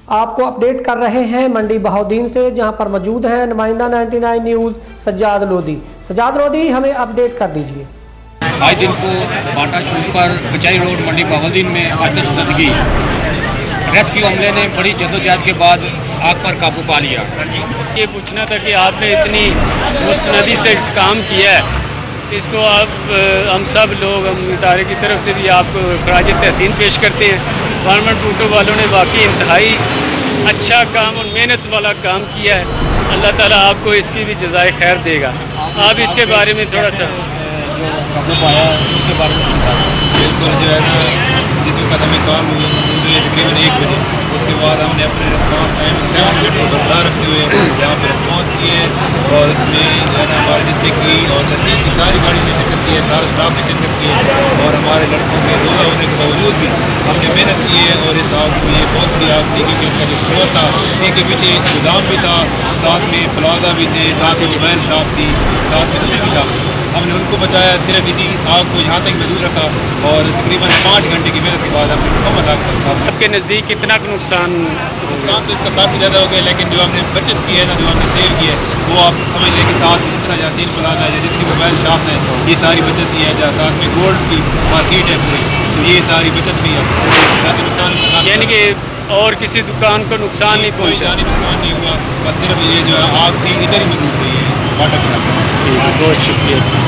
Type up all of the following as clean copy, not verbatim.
आपको अपडेट कर रहे हैं मंडी बहाउद्दीन से, जहां पर मौजूद हैं नुमाइंदा 99 न्यूज़ सज्जाद लोधी। सज्जाद लोधी, हमें अपडेट कर दीजिए। आज दिन को बाटा चौक पर कचहरी रोड मंडी बहाउद्दीन में आतशबाजी रेस्क्यू अमले ने बड़ी जद्दोजहद के बाद आग पर काबू पा लिया। ये पूछना था कि आपने इतनी मुस्तनदी से काम किया है, इसको आप हम सब लोग हम इदारे की तरफ से भी आपको खराज तहसीन पेश करते हैं। गवर्नमेंट टूटो वालों ने वाकई इंतहाई अच्छा काम और मेहनत वाला काम किया है। अल्लाह ताला आपको इसकी भी जज़ाए खैर देगा। आप इसके बारे में थोड़ा सा काबू पाया उसके बारे में बिल्कुल जो है ना, जिस वक्त हमें काम हुई तकरीबन 1 बजे, उसके बाद हमने अपने रिस्पॉन्स टाइम 7 मिनट को बरकरार रखते हुए यहाँ पर रिस्पॉन्स किए और उसमें जो है ना हमारे डिस्ट्रिक्ट की और तहसील की सारी गाड़ी ने शिरकत की है, सारा स्टाफ ने शिरकत की है और हमारे लड़कों में रोज़ा होने के बावजूद भी हमने मेहनत की है। और इस आग को ये बहुत बड़ी आग थी क्योंकि इनका जो स्रोत था, इनके पीछे गोदाम भी था, साथ में प्लाजा भी थे, साथ में मोबाइल शॉप थी, साथ में दूसरी शॉप थी। हमने उनको बचाया, सिर्फ इसी आग को यहाँ तक महदूद रखा और तकरीबन 5 घंटे की मेहनत के बाद हमने मुकम्मल आग पर काबू। आपके नज़दीक कितना नुकसान तो इसका काफ़ी ज़्यादा हो गया, लेकिन जो हमने बचत की है ना, जो हमने सेव की है, वो आप समझ लें कि साथ में जितना यासीन प्लाजा है, जितनी मोबाइल शॉप है, ये सारी बचत की है। साथ में गोल्ड की मार्केट है पूरी, तो ये सारी बचत की है। यानी कि और किसी दुकान को नुकसान नहीं पहुँचा? नुकसान नहीं हुआ, बस सिर्फ ये जो है आग थी इधर ही मौजूद रही है वाटर के। बहुत शुक्रिया।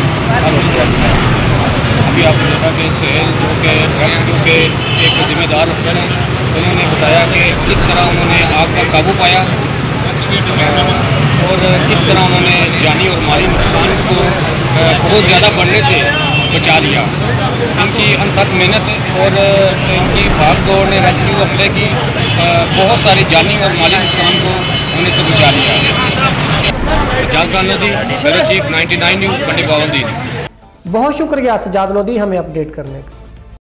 अभी आपने देखा कि सहल जो के रेस्क्यू के एक जिम्मेदार अफसर हैं, उन्होंने बताया कि किस तरह उन्होंने आग पर काबू पाया और किस तरह उन्होंने जानी और माली नुकसान को बहुत ज़्यादा बढ़ने से बचा लिया। इनकी अनथक मेहनत और इनकी भाग दौड़ ने रेस्क्यू अमले की बहुत सारी जानी और माली नुकसान को होने से बचा लिया। Sajjad Lodhi, bureau chief 99 news Mandi Bahauddin. बहुत शुक्रिया सज्जाद लोधी हमें अपडेट करने का।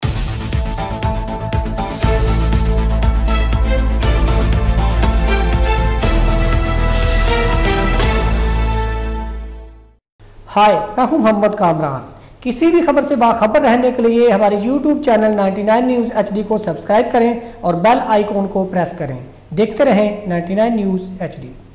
हाय, मैं हूं मोहम्मद कामरान। किसी भी खबर से बाखबर रहने के लिए हमारे YouTube चैनल 99 न्यूज़ HD को सब्सक्राइब करें और बेल आइकॉन को प्रेस करें। देखते रहें 99 न्यूज़ HD।